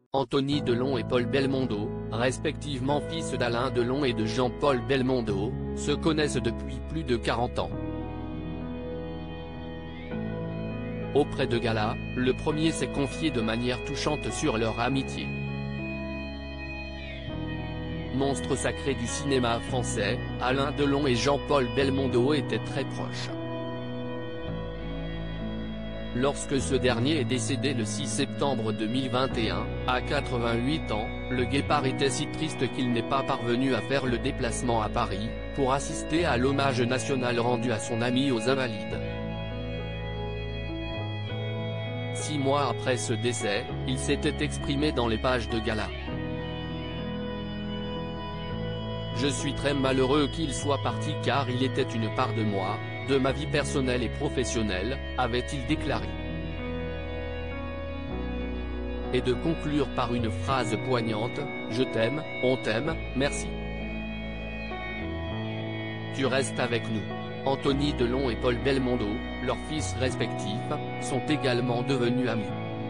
Anthony Delon et Paul Belmondo, respectivement fils d'Alain Delon et de Jean-Paul Belmondo, se connaissent depuis plus de 40 ans. Auprès de Gala, le premier s'est confié de manière touchante sur leur amitié. Monstre sacré du cinéma français, Alain Delon et Jean-Paul Belmondo étaient très proches. Lorsque ce dernier est décédé le 6 septembre 2021, à 88 ans, le guépard était si triste qu'il n'est pas parvenu à faire le déplacement à Paris, pour assister à l'hommage national rendu à son ami aux Invalides. 6 mois après ce décès, il s'était exprimé dans les pages de Gala. Je suis très malheureux qu'il soit parti car il était une part de moi, de ma vie personnelle et professionnelle, avait-il déclaré. Et de conclure par une phrase poignante, je t'aime, on t'aime, merci. Tu restes avec nous. Anthony Delon et Paul Belmondo, leurs fils respectifs, sont également devenus amis.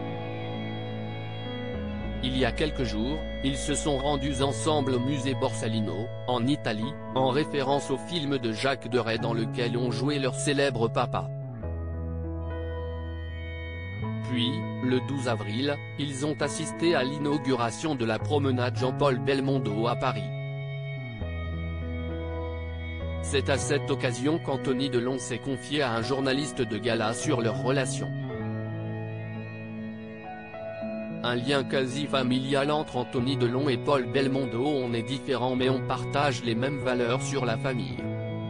Il y a quelques jours, ils se sont rendus ensemble au musée Borsalino, en Italie, en référence au film de Jacques Deray dans lequel ont joué leur célèbre papa. Puis, le 12 avril, ils ont assisté à l'inauguration de la promenade Jean-Paul Belmondo à Paris. C'est à cette occasion qu'Anthony Delon s'est confié à un journaliste de Gala sur leur relation. Un lien quasi familial entre Anthony Delon et Paul Belmondo. On est différents mais on partage les mêmes valeurs sur la famille.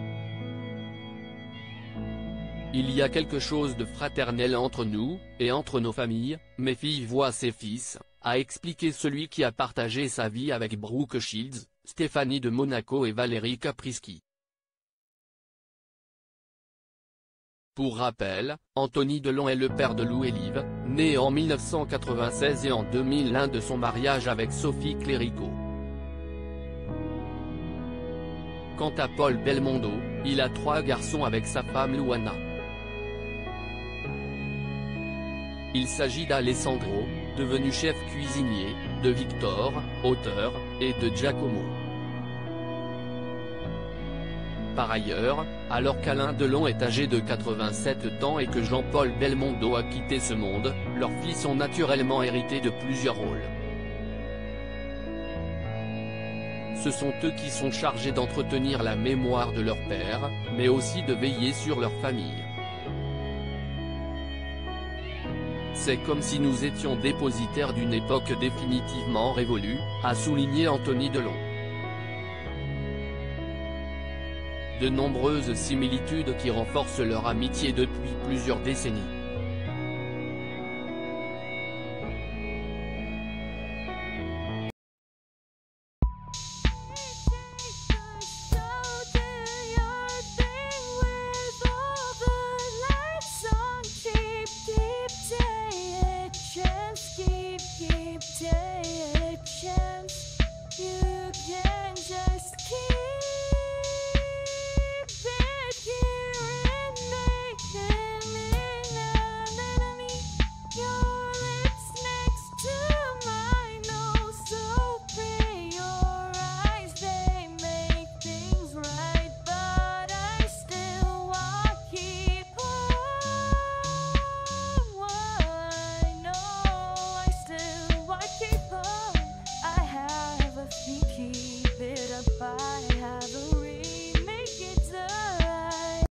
Il y a quelque chose de fraternel entre nous, et entre nos familles, mes filles voient ses fils, a expliqué celui qui a partagé sa vie avec Brooke Shields, Stéphanie de Monaco et Valérie Caprisky. Pour rappel, Anthony Delon est le père de Lou et Liv, nés en 1996 et en 2001 de son mariage avec Sophie Clérico. Quant à Paul Belmondo, il a 3 garçons avec sa femme Luana. Il s'agit d'Alessandro, devenu chef cuisinier, de Victor, auteur, et de Giacomo. Par ailleurs, alors qu'Alain Delon est âgé de 87 ans et que Jean-Paul Belmondo a quitté ce monde, leurs fils ont naturellement hérité de plusieurs rôles. Ce sont eux qui sont chargés d'entretenir la mémoire de leur père, mais aussi de veiller sur leur famille. C'est comme si nous étions dépositaires d'une époque définitivement révolue, a souligné Anthony Delon. De nombreuses similitudes qui renforcent leur amitié depuis plusieurs décennies.